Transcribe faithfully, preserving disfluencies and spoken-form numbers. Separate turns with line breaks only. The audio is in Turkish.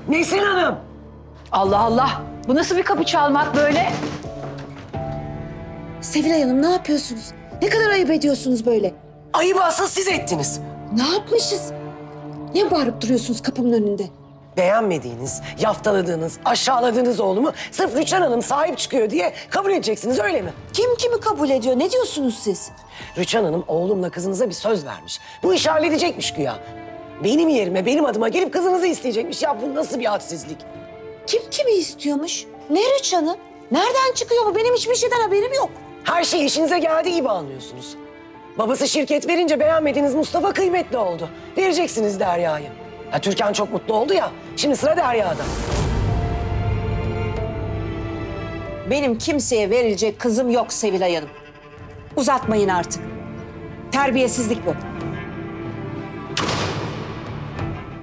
Nesrin Hanım!
Allah Allah! Bu nasıl bir kapı çalmak böyle?
Sevilay Hanım ne yapıyorsunuz? Ne kadar ayıp ediyorsunuz böyle?
Ayıbı asıl siz ettiniz.
Ne yapmışız? Niye bağırıp duruyorsunuz kapımın önünde?
Beğenmediğiniz, yaftaladığınız, aşağıladığınız oğlumu sırf Rüçhan Hanım sahip çıkıyor diye kabul edeceksiniz, öyle mi?
Kim kimi kabul ediyor? Ne diyorsunuz siz?
Rüçhan Hanım oğlumla kızınıza bir söz vermiş. Bu işi halledecekmiş güya. Benim yerime, benim adıma gelip kızınızı isteyecekmiş. Ya bu nasıl bir hadsizlik?
Kim kimi istiyormuş? Ne Rüçhan'ı? Nereden çıkıyor bu? Benim hiçbir şeyden haberim yok.
Her şey işinize geldiği gibi anlıyorsunuz. Babası şirket verince beğenmediğiniz Mustafa kıymetli oldu. Vereceksiniz Derya'yı. Ha, Türkan çok mutlu oldu ya. Şimdi sıra Derya'da.
Benim kimseye verilecek kızım yok Sevilay Hanım. Uzatmayın artık. Terbiyesizlik bu.